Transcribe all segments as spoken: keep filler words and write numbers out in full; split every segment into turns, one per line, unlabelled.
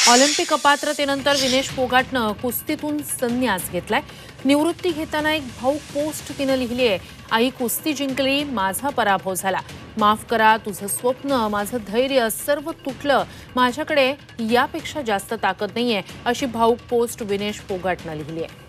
Olympic अपात्रतेनंतर Vinesh फोगाटनं कुस्तीतून संन्यास घेतलाय। निवृत्ती घेताना एक भाऊक पोस्ट तिने लिहिली आहे। आई कुस्ती जिंकली, माझा पराभव झाला, माफ करा, तुझं स्वप्न, माझं धैर्य सर्व तुटलं, माझ्याकडे यापेक्षा जास्त ताकद नाहीये, अशी भाऊक पोस्ट विनेश फोगाटनं लिहिली आहे।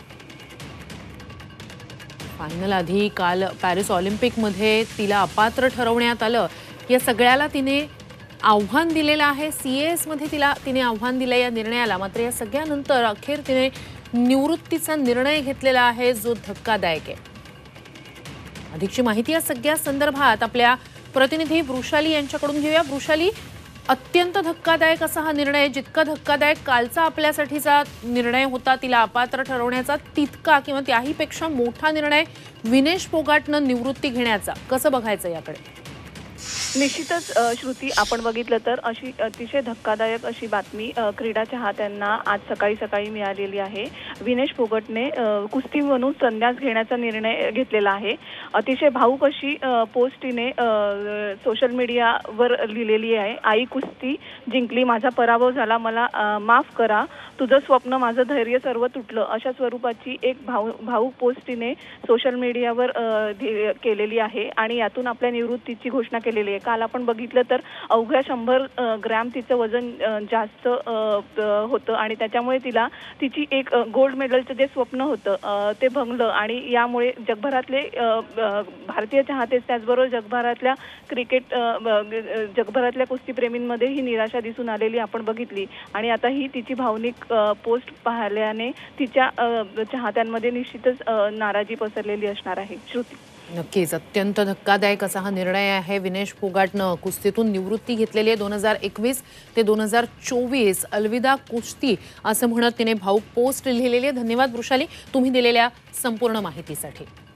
फायनल आधी काल पॅरिस ऑलिम्पिकमध्ये तिला अपात्र ठरवण्यात आलं। या सगळ्याला तिने आव्हान दिलेलं आहे। सीएएस मध्ये तिला तिने आव्हान दिलं या निर्णयाला। मात्र या सगळ्यानंतर अखेर तिने निवृत्तीचा निर्णय घेतलेला आहे, जो धक्कादायक आहे। अधिकची माहिती या सगळ्या संदर्भात आपल्या प्रतिनिधी वृषाली यांच्याकडून घेऊया। वृषाली, अत्यंत धक्कादायक असा हा निर्णय, जितका धक्कादायक कालचा आपल्यासाठीचा निर्णय होता तिला अपात्र ठरवण्याचा, तितका किंवा त्याहीपेक्षा मोठा निर्णय विनेश फोगाटनं निवृत्ती घेण्याचा, कसं बघायचं याकडे?
निश्चितच श्रुती, आपण बघितलं तर अशी अतिशय धक्कादायक अशी बातमी क्रीडा चाहत्यांना आज सकाळी सकाळी मिळालेली आहे। विनेश फोगाटने कुस्ती म्हणून संन्यास घेण्याचा निर्णय घेतलेला आहे। अतिशय भाऊक अशी पोस्ट तिने सोशल मीडियावर लिहिलेली आहे। आई कुस्ती जिंकली, माझा पराभव झाला, मला माफ करा, तुझं स्वप्न, माझं धैर्य सर्व तुटलं, अशा स्वरूपाची एक भाऊ भाऊक पोस्ट तिने सोशल मीडियावर केलेली आहे आणि यातून आपल्या निवृत्तीची घोषणा केलेली आहे। काल आपण बघितलं तर अवघ्या शंभर ग्रॅम तिचं वजन जास्त होतं आणि त्याच्यामुळे तिला तिची एक गोल्ड मेडलचं जे स्वप्न होतं ते भंगलं आणि यामुळे जगभरातले भारतीय चाहतेच, त्याचबरोबर जगभरातल्या क्रिकेट जगभरातल्या कुस्तीप्रेमींमध्ये ही निराशा दिसून आलेली आपण बघितली आणि आता ही तिची भावनिक पोस्ट पाहिल्याने तिच्या चाहत्यांमध्ये निश्चितच नाराजी पसरलेली असणार आहे। श्रुती,
नक्कीच अत्यंत धक्कादायक असा हा निर्णय आहे। विनेश फोगाटनं कुस्तीतून निवृत्ती घेतलेली आहे। दोन हजार एकवीस ते दोन हजार चोवीस अलविदा कुस्ती असं म्हणत तिने भाऊक पोस्ट लिहिलेली आहे। धन्यवाद वृषाली, तुम्ही दिलेल्या संपूर्ण माहितीसाठी।